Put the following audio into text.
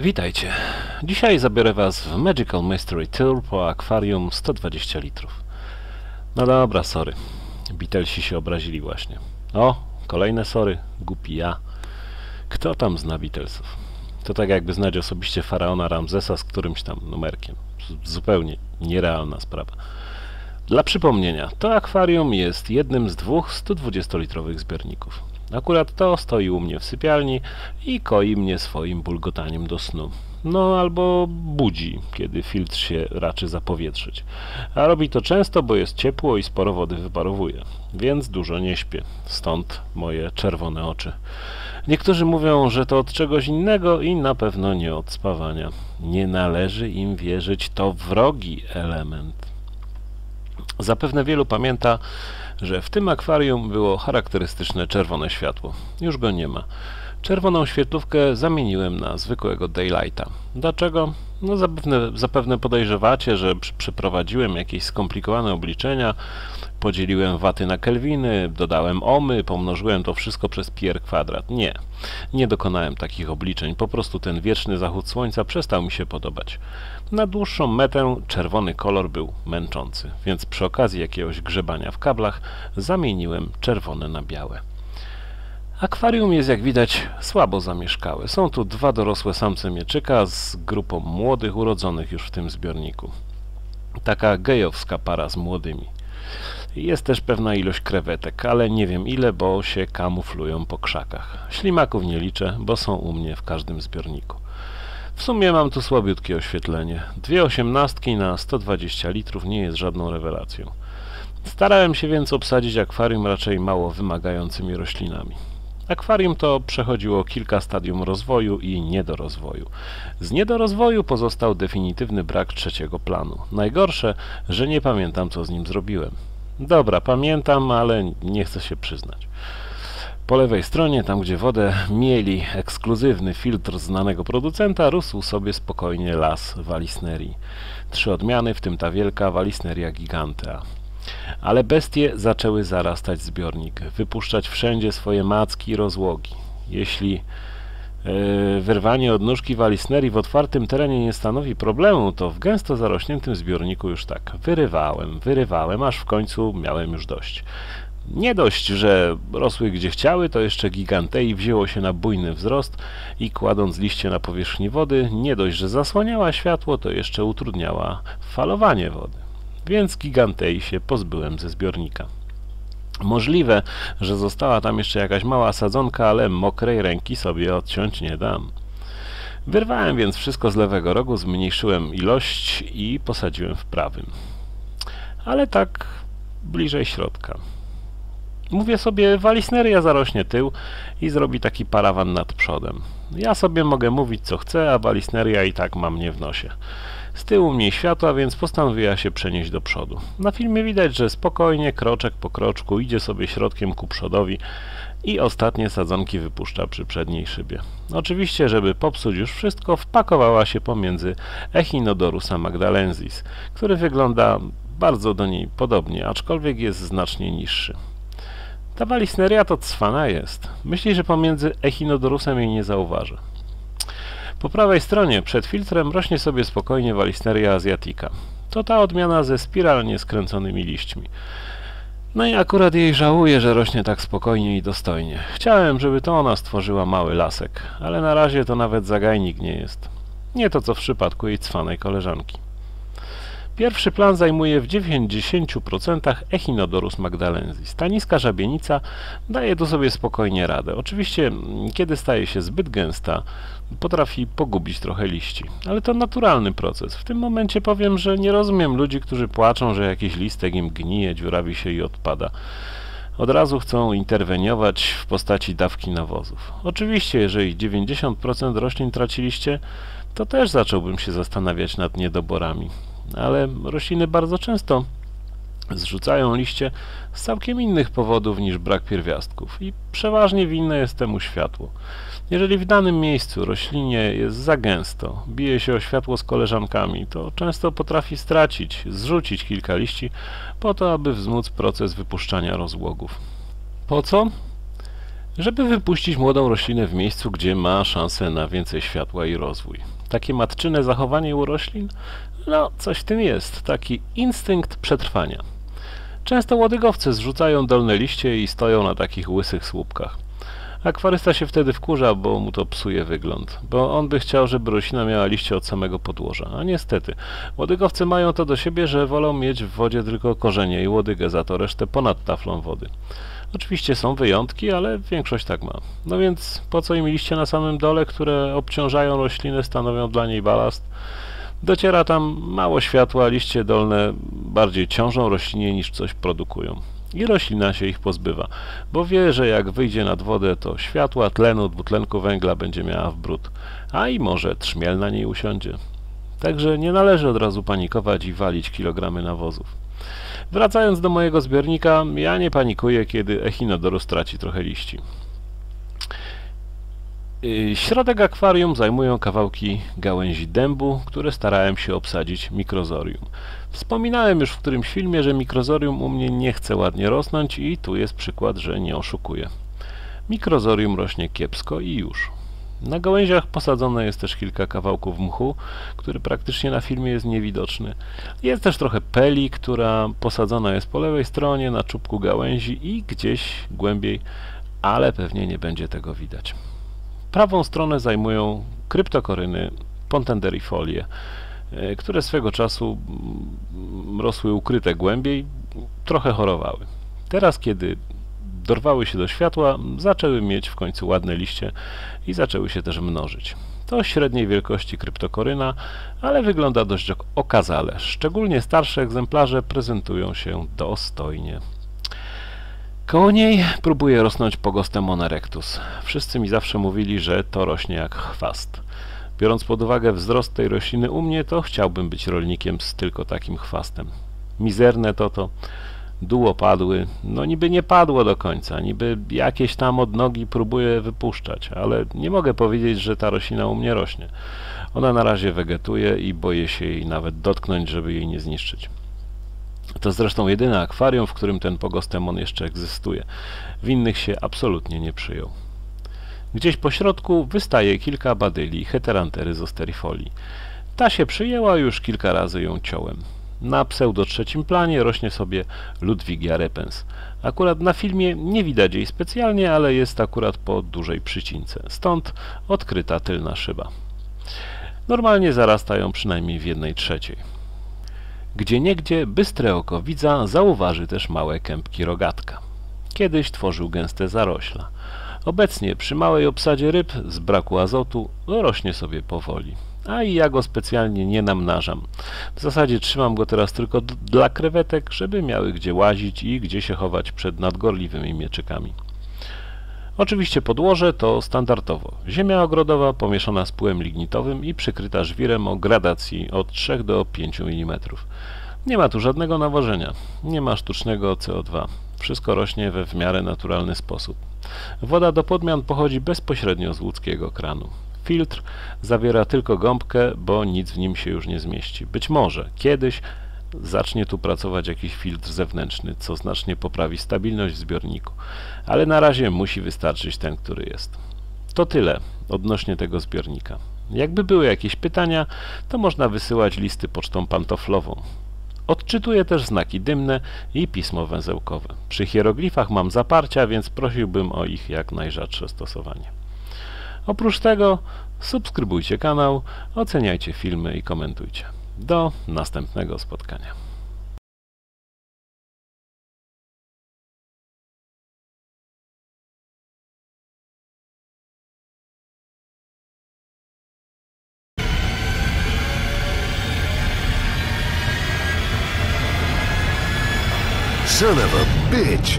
Witajcie. Dzisiaj zabiorę Was w Magical Mystery Tour po akwarium 120 litrów. No dobra, sorry. Beatlesi się obrazili właśnie. O, kolejne sorry. Głupi ja. Kto tam zna Beatlesów? To tak jakby znać osobiście faraona Ramzesa z którymś tam numerkiem. Zupełnie nierealna sprawa. Dla przypomnienia, to akwarium jest jednym z dwóch 120-litrowych zbiorników. Akurat to stoi u mnie w sypialni i koi mnie swoim bulgotaniem do snu. No albo budzi, kiedy filtr się raczy zapowietrzyć. A robi to często, bo jest ciepło i sporo wody wyparowuje. Więc dużo nie śpię. Stąd moje czerwone oczy. Niektórzy mówią, że to od czegoś innego i na pewno nie od spawania. Nie należy im wierzyć, to wrogi element. Zapewne wielu pamięta, że w tym akwarium było charakterystyczne czerwone światło. Już go nie ma. Czerwoną świetlówkę zamieniłem na zwykłego daylighta. Dlaczego? No zapewne podejrzewacie, że przeprowadziłem jakieś skomplikowane obliczenia, podzieliłem waty na kelwiny, dodałem ohmy, pomnożyłem to wszystko przez pi r kwadrat. Nie dokonałem takich obliczeń, po prostu ten wieczny zachód słońca przestał mi się podobać. Na dłuższą metę czerwony kolor był męczący, więc przy okazji jakiegoś grzebania w kablach zamieniłem czerwone na białe. Akwarium jest, jak widać, słabo zamieszkałe. Są tu dwa dorosłe samce mieczyka z grupą młodych urodzonych już w tym zbiorniku. Taka gejowska para z młodymi. Jest też pewna ilość krewetek, ale nie wiem ile, bo się kamuflują po krzakach. Ślimaków nie liczę, bo są u mnie w każdym zbiorniku. W sumie mam tu słabiutkie oświetlenie. Dwie 18 na 120 litrów nie jest żadną rewelacją. Starałem się więc obsadzić akwarium raczej mało wymagającymi roślinami. Akwarium to przechodziło kilka stadium rozwoju i niedorozwoju. Z niedorozwoju pozostał definitywny brak trzeciego planu. Najgorsze, że nie pamiętam, co z nim zrobiłem. Dobra, pamiętam, ale nie chcę się przyznać. Po lewej stronie, tam gdzie wodę mieli ekskluzywny filtr znanego producenta, rósł sobie spokojnie las Vallisnerii. 3 odmiany, w tym ta wielka Vallisneria gigantea. Ale bestie zaczęły zarastać zbiornik, wypuszczać wszędzie swoje macki i rozłogi. Jeśli wyrwanie odnóżki Vallisnerii w otwartym terenie nie stanowi problemu, to w gęsto zarośniętym zbiorniku już tak wyrywałem, aż w końcu miałem już dość. Nie dość, że rosły gdzie chciały, to jeszcze gigantei wzięło się na bujny wzrost i kładąc liście na powierzchni wody, nie dość, że zasłaniała światło, to jeszcze utrudniała falowanie wody. Więc gigantei się pozbyłem ze zbiornika. Możliwe, że została tam jeszcze jakaś mała sadzonka, ale mokrej ręki sobie odciąć nie dam. Wyrwałem więc wszystko z lewego rogu, zmniejszyłem ilość i posadziłem w prawym. Ale tak bliżej środka. Mówię sobie, Vallisneria zarośnie tył i zrobi taki parawan nad przodem. Ja sobie mogę mówić co chcę, a Vallisneria i tak ma mnie w nosie. Z tyłu mniej światła, więc postanowiła się przenieść do przodu. Na filmie widać, że spokojnie, kroczek po kroczku idzie sobie środkiem ku przodowi i ostatnie sadzonki wypuszcza przy przedniej szybie. Oczywiście, żeby popsuć już wszystko, wpakowała się pomiędzy Echinodorusa magdalensis, który wygląda bardzo do niej podobnie, aczkolwiek jest znacznie niższy. Ta Vallisneria to cwana jest. Myśli, że pomiędzy Echinodorusem jej nie zauważy. Po prawej stronie, przed filtrem, rośnie sobie spokojnie Vallisneria asiatica. To ta odmiana ze spiralnie skręconymi liśćmi. No i akurat jej żałuję, że rośnie tak spokojnie i dostojnie. Chciałem, żeby to ona stworzyła mały lasek, ale na razie to nawet zagajnik nie jest. Nie to co w przypadku jej cwanej koleżanki. Pierwszy plan zajmuje w 90% Echinodorus magdalensis. Ta niska żabienica daje tu sobie spokojnie radę. Oczywiście, kiedy staje się zbyt gęsta, potrafi pogubić trochę liści. Ale to naturalny proces. W tym momencie powiem, że nie rozumiem ludzi, którzy płaczą, że jakiś listek im gnije, dziurawi się i odpada. Od razu chcą interweniować w postaci dawki nawozów. Oczywiście, jeżeli 90% roślin traciliście, to też zacząłbym się zastanawiać nad niedoborami. Ale rośliny bardzo często zrzucają liście z całkiem innych powodów niż brak pierwiastków i przeważnie winne jest temu światło. Jeżeli w danym miejscu roślinie jest za gęsto, bije się o światło z koleżankami, to często potrafi zrzucić kilka liści po to, aby wzmóc proces wypuszczania rozłogów. Po co? Żeby wypuścić młodą roślinę w miejscu, gdzie ma szansę na więcej światła i rozwój. Takie matczyne zachowanie u roślin? No, coś w tym jest. Taki instynkt przetrwania. Często łodygowcy zrzucają dolne liście i stoją na takich łysych słupkach. Akwarysta się wtedy wkurza, bo mu to psuje wygląd, bo on by chciał, żeby roślina miała liście od samego podłoża, a niestety, łodygowcy mają to do siebie, że wolą mieć w wodzie tylko korzenie i łodygę, za to resztę ponad taflą wody. Oczywiście są wyjątki, ale większość tak ma. No więc po co im liście na samym dole, które obciążają roślinę, stanowią dla niej balast? Dociera tam mało światła, liście dolne bardziej ciążą roślinie niż coś produkują. I roślina się ich pozbywa, bo wie, że jak wyjdzie nad wodę, to światła, tlenu, dwutlenku węgla będzie miała w bród, a i może trzmiel na niej usiądzie. Także nie należy od razu panikować i walić kilogramy nawozów. Wracając do mojego zbiornika, ja nie panikuję, kiedy echinodorus traci trochę liści. Środek akwarium zajmują kawałki gałęzi dębu, które starałem się obsadzić mikrozorium. Wspominałem już w którymś filmie, że mikrozorium u mnie nie chce ładnie rosnąć i tu jest przykład, że nie oszukuję. Mikrozorium rośnie kiepsko i już. Na gałęziach posadzone jest też kilka kawałków mchu, który praktycznie na filmie jest niewidoczny. Jest też trochę peli, która posadzona jest po lewej stronie na czubku gałęzi i gdzieś głębiej, ale pewnie nie będzie tego widać. Prawą stronę zajmują kryptokoryny Pontenderifoliae, które swego czasu rosły ukryte głębiej, trochę chorowały. Teraz, kiedy dorwały się do światła, zaczęły mieć w końcu ładne liście i zaczęły się też mnożyć. To średniej wielkości kryptokoryna, ale wygląda dość okazale. Szczególnie starsze egzemplarze prezentują się dostojnie. Koło niej próbuje rosnąć Pogostemon erectus. Wszyscy mi zawsze mówili, że to rośnie jak chwast. Biorąc pod uwagę wzrost tej rośliny u mnie, to chciałbym być rolnikiem z tylko takim chwastem. Mizerne to duło padły, no niby nie padło do końca, niby jakieś tam odnogi próbuje wypuszczać, ale nie mogę powiedzieć, że ta roślina u mnie rośnie. Ona na razie wegetuje i boję się jej nawet dotknąć, żeby jej nie zniszczyć. To zresztą jedyne akwarium, w którym ten Pogostemon jeszcze egzystuje. W innych się absolutnie nie przyjął. Gdzieś po środku wystaje kilka badyli Heterantery zosterifoli. Ta się przyjęła, już kilka razy ją ciąłem. Na pseudo trzecim planie rośnie sobie Ludwigia repens. Akurat na filmie nie widać jej specjalnie, ale jest akurat po dużej przycince. Stąd odkryta tylna szyba. Normalnie zarastają przynajmniej w 1/3. Gdzieniegdzie bystre oko widza zauważy też małe kępki rogatka. Kiedyś tworzył gęste zarośla. Obecnie przy małej obsadzie ryb z braku azotu rośnie sobie powoli. A i ja go specjalnie nie namnażam. W zasadzie trzymam go teraz tylko dla krewetek, żeby miały gdzie łazić i gdzie się chować przed nadgorliwymi mieczykami. Oczywiście podłoże to standardowo ziemia ogrodowa pomieszana z pyłem lignitowym i przykryta żwirem o gradacji od 3 do 5 mm. Nie ma tu żadnego nawożenia, nie ma sztucznego CO2. Wszystko rośnie we w miarę naturalny sposób. Woda do podmian pochodzi bezpośrednio z łódzkiego kranu. Filtr zawiera tylko gąbkę, bo nic w nim się już nie zmieści. Być może kiedyś zacznie tu pracować jakiś filtr zewnętrzny, co znacznie poprawi stabilność w zbiorniku. Ale na razie musi wystarczyć ten, który jest. To tyle odnośnie tego zbiornika. Jakby były jakieś pytania, to można wysyłać listy pocztą pantoflową. Odczytuję też znaki dymne i pismo węzełkowe. Przy hieroglifach mam zaparcia, więc prosiłbym o ich jak najrzadsze stosowanie. Oprócz tego subskrybujcie kanał, oceniajcie filmy i komentujcie. Do następnego spotkania. Son of a bitch!